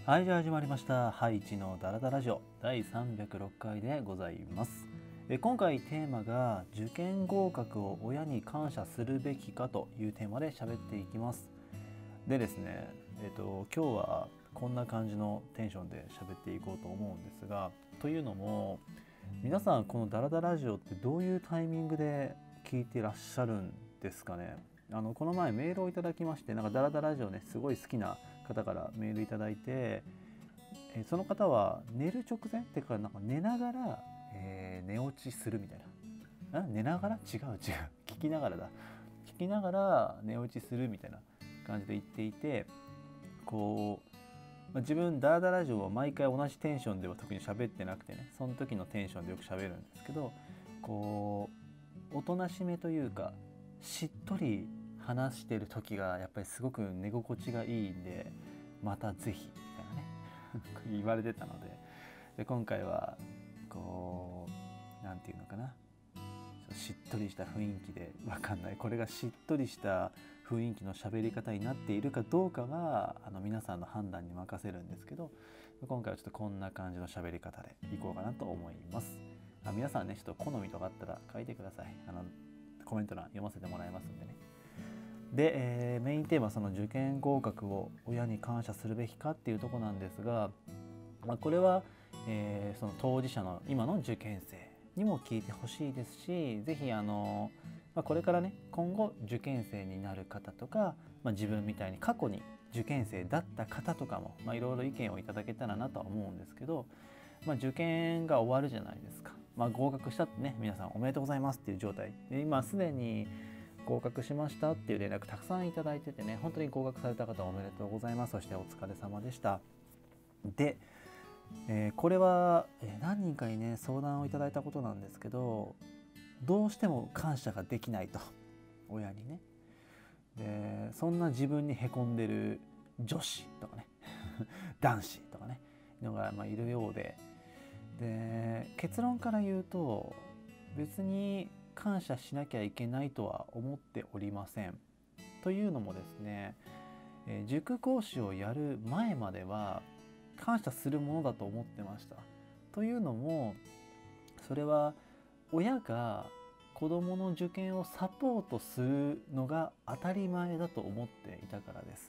はい、じゃあ始まりました。ハイチのダラダラジオ第306回でございます。今回テーマが受験合格を親に感謝するべきかというテーマで喋っていきます。でですね、今日はこんな感じのテンションで喋っていこうと思うんですが、というのも皆さんこのダラダラジオってどういうタイミングで聞いていらっしゃるんですかね。この前メールをいただきまして、なんかダラダラジオねすごい好きな方からメールいただいて、その方は寝る直前っていうか、なんか寝ながら、寝落ちするみたいな。寝ながら違う聞きながらだ聞きながら寝落ちするみたいな感じで言っていて、こう、自分ダラダラジオは毎回同じテンションでは特に喋ってなくてね、その時のテンションでよく喋るんですけど、こうおとなしめというかしっとり話してる時がやっぱりすごく寝心地がいいんで、またぜひみたいなね言われてたので、今回はこうなんていうのかな、しっとりした雰囲気で、わかんない、これがしっとりした雰囲気の喋り方になっているかどうかは皆さんの判断に任せるんですけど、今回はちょっとこんな感じの喋り方でいこうかなと思います。皆さんね、ちょっと好みとかあったら書いてください。コメント欄読ませてもらいますんでね。で、メインテーマ、その受験合格を親に感謝するべきかっていうとこなんですが、これは、その当事者の今の受験生にも聞いてほしいですし、ぜひこれからね今後受験生になる方とか、自分みたいに過去に受験生だった方とかもいろいろ意見をいただけたらなとは思うんですけど、受験が終わるじゃないですか。合格したってね、皆さんおめでとうございますっていう状態で、今すでに合格しましたっていう連絡たくさんいただいててね、本当に合格された方おめでとうございます、そしてお疲れ様でした。で、これは何人かにね相談をいただいたことなんですけど、どうしても感謝ができないと、親にね。でそんな自分にへこんでる女子とかね男子とかねのがいるようで、結論から言うと別に感謝しなきゃいけないとは思っておりません。というのもですね、塾講師をやる前までは感謝するものだと思ってました。というのも、それは親が子どもの受験をサポートするのが当たり前だと思っていたからです。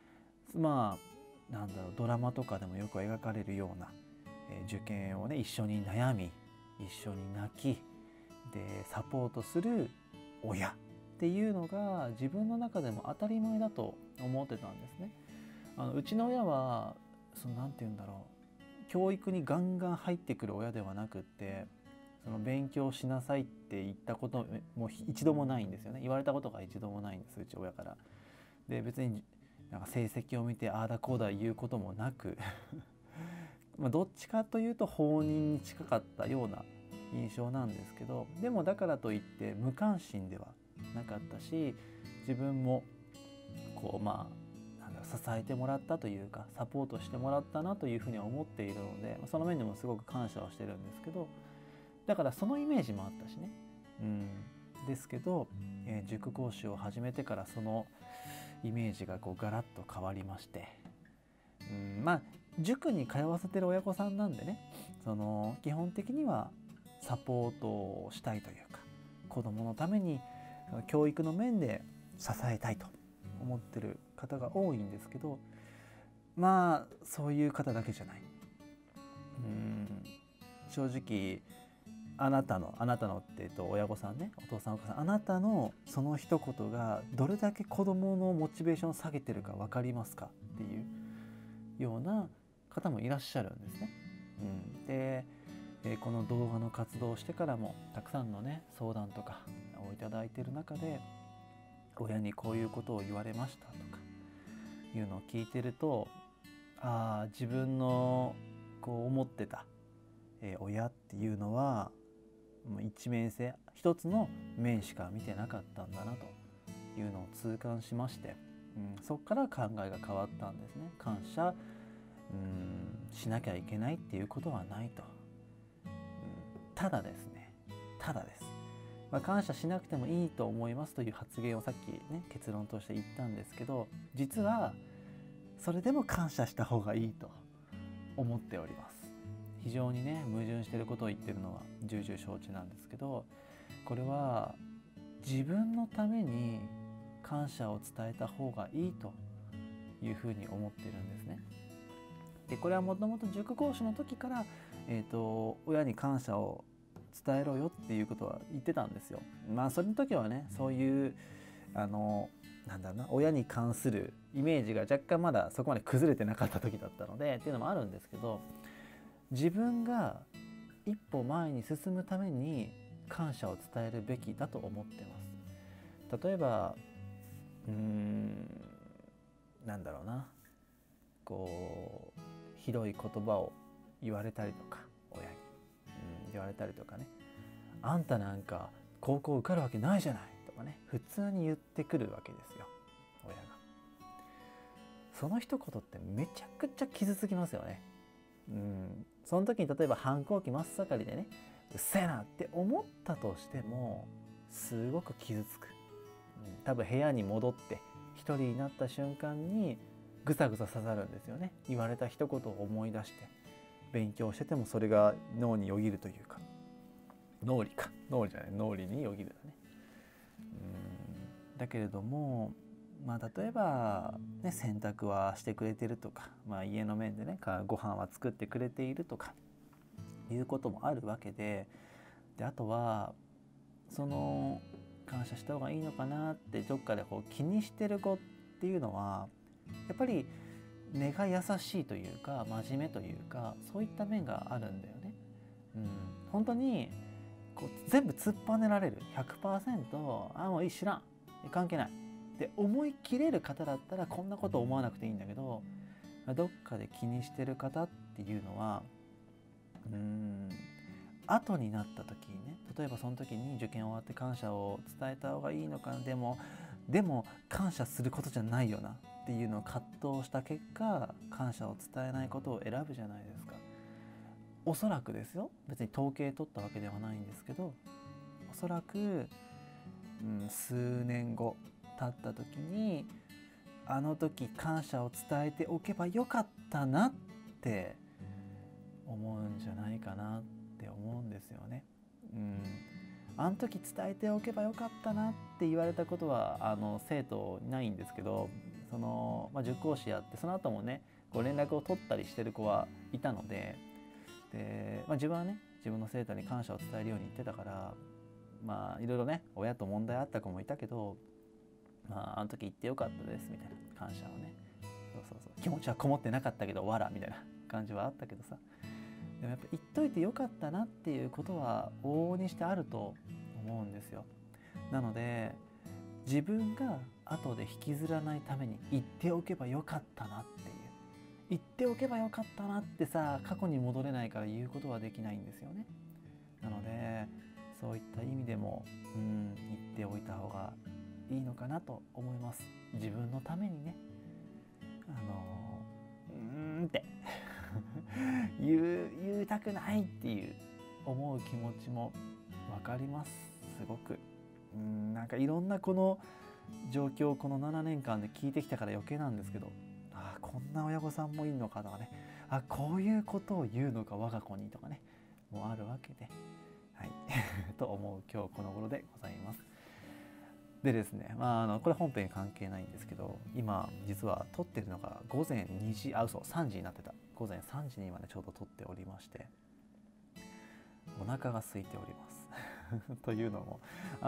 ドラマとかでもよく描かれるような、受験をね一緒に悩み一緒に泣きでサポートする親っていうのが自分の中でも当たり前だと思ってたんですね。うちの親はなんて言うんだろう、教育にガンガン入ってくる親ではなくって、勉強しなさいって言ったことも一度もないんですよね。言われたことが一度もないんです、うち親から。で別になんか成績を見てああだこうだ言うこともなくどっちかというと放任に近かったような印象なんですけど、でもだからといって無関心ではなかったし、自分もこう支えてもらったというかサポートしてもらったなというふうには思っているので、その面でもすごく感謝をしてるんですけど、だからそのイメージもあったしね、ですけど、塾講師を始めてからそのイメージがガラッと変わりまして、塾に通わせてる親御さんなんでね、基本的にはサポートをしたいというか、子どものために教育の面で支えたいと思ってる方が多いんですけど、そういう方だけじゃない。正直あなたのって親御さんね、お父さんお母さん、あなたのその一言がどれだけ子どものモチベーションを下げてるか分かりますかっていうような方もいらっしゃるんですね。で、この動画の活動をしてからもたくさんのね相談とかをいただいている中で、親にこういうことを言われましたとかいうのを聞いてると、自分の思ってた、親っていうのは一面性、一つの面しか見てなかったんだなというのを痛感しまして、そこから考えが変わったんですね。感謝しなきゃいけないっていうことはないと。ただですね、感謝しなくてもいいと思いますという発言をさっきね結論として言ったんですけど、実はそれでも感謝した方がいいと思っております。非常にね矛盾していることを言ってるのは重々承知なんですけど、これは自分のために感謝を伝えた方がいいというふうに思っているんですね。でこれはもともと塾講師の時から、親に感謝を伝えろよっていうことは言ってたんですよ。それの時はねそういうなんだろうな、親に関するイメージが若干まだそこまで崩れてなかった時だったのでっていうのもあるんですけど、自分が一歩前に進むために感謝を伝えるべきだと思ってます。例えばなんだろうな、こうひどい言葉を言われたりとか親に、言われたりとかね、あんたなんか高校受かるわけないじゃないとかね、普通に言ってくるわけですよ親が。その一言ってめちゃくちゃ傷つきますよね。その時に例えば反抗期真っ盛りでね、うっせえなって思ったとしてもすごく傷つく。多分部屋に戻って一人になった瞬間にぐさぐさ刺さるんですよね。言われた一言を思い出して、勉強しててもそれが脳によぎるというか、脳裏によぎるだね。だけれども例えば、ね、洗濯はしてくれてるとか、家の面でねご飯は作ってくれているとかいうこともあるわけで、あとはその感謝した方がいいのかなってどっかでこう気にしてる子っていうのはやっぱり根が優しいというか真面目というか、そういった面があるんだよね。本当にこう全部突っぱねられる 100% あもういい知らん関係ないって思い切れる方だったらこんなこと思わなくていいんだけど、どっかで気にしてる方っていうのは後になった時にね、例えばその時に受験終わって感謝を伝えた方がいいのかな、でも感謝することじゃないよなっていうのを葛藤した結果、感謝を伝えないことを選ぶじゃないですか。おそらくですよ、別に統計取ったわけではないんですけど、おそらく、数年後経った時にあの時感謝を伝えておけばよかったなって思うんじゃないかなって思うんですよね。あの時伝えておけばよかったなって言われたことは生徒いないんですけど、塾講師やってその後もねこう連絡を取ったりしてる子はいたので、自分はね自分の生徒に感謝を伝えるように言ってたから、いろいろね親と問題あった子もいたけど、あの時言ってよかったですみたいな感謝をね、そう気持ちはこもってなかったけどわらみたいな感じはあったけどさ、でもやっぱ言っといてよかったなっていうことは往々にしてあると思うんですよ。なので自分が後で引きずらないために言っておけばよかったなっていう、言っておけばよかったなってさ過去に戻れないから言うことはできないんですよね。なのでそういった意味でも言っておいた方がいいのかなと思います。自分のためにねって言いたくないっていう思う気持ちも分かります。すごくなんかいろんなこの状況をこの7年間で聞いてきたから余計なんですけど、こんな親御さんもいるのかとかね、こういうことを言うのか我が子にとかねもうあるわけで、と思う今日この頃でございます。でですね、これ本編関係ないんですけど、今実は撮ってるのが午前2時3時になってた午前3時に今ねちょうど撮っておりまして、お腹が空いておりますというのも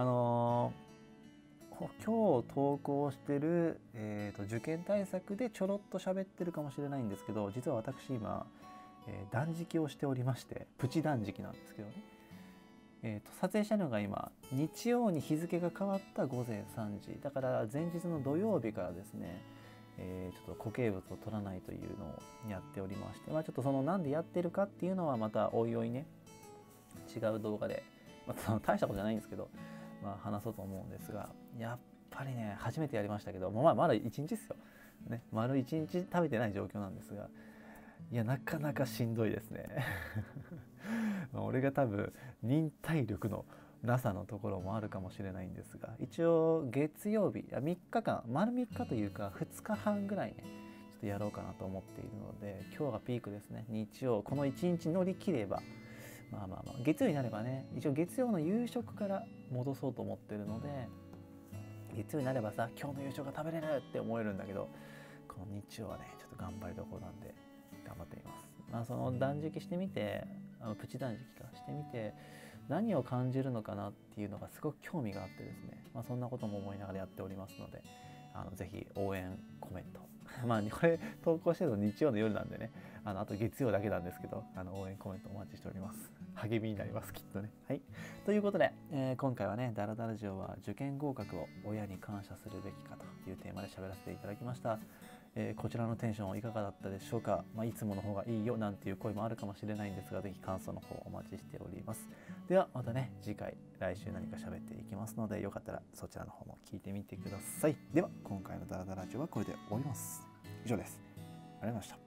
今日投稿してる、受験対策でちょろっと喋ってるかもしれないんですけど、実は私今、断食をしておりまして、プチ断食なんですけどね、撮影したのが今日曜に日付が変わった午前3時だから、前日の土曜日からですね、ちょっと固形物を取らないというのをやっておりまして、ちょっとそのなんでやってるかっていうのはまたおいおいね違う動画で、大したことじゃないんですけど、話そうと思うんですが、やっぱりね初めてやりましたけど、まだ1日ですよ、ね、丸1日食べてない状況なんですが、いやなかなかしんどいですね俺が多分忍耐力のなさのところもあるかもしれないんですが、一応月曜日3日間丸3日というか2日半ぐらいねちっとやろうかなと思っているので、今日がピークですね。日曜この1日乗り切れば月曜になればね、一応月曜の夕食から戻そうと思ってるので、月曜になればさ、今日の夕食が食べれるって思えるんだけど、この日曜はねちょっと頑張りどころなんで頑張ってみます。その断食してみて、プチ断食かしてみて何を感じるのかなっていうのがすごく興味があってですね、そんなことも思いながらやっておりますので、ぜひ応援コメントこれ投稿してるの日曜の夜なんでね、あと月曜だけなんですけど、応援コメントお待ちしております。励みになりますきっとね。はい、ということで、今回はねダラダラジオは受験合格を親に感謝するべきかというテーマで喋らせていただきました。こちらのテンションいかがだったでしょうか。いつもの方がいいよなんていう声もあるかもしれないんですが、ぜひ感想の方お待ちしております。ではまたね、次回来週何か喋っていきますので、よかったらそちらの方も聞いてみてください。では今回のダラダラジオはこれで終わります。以上です。ありがとうございました。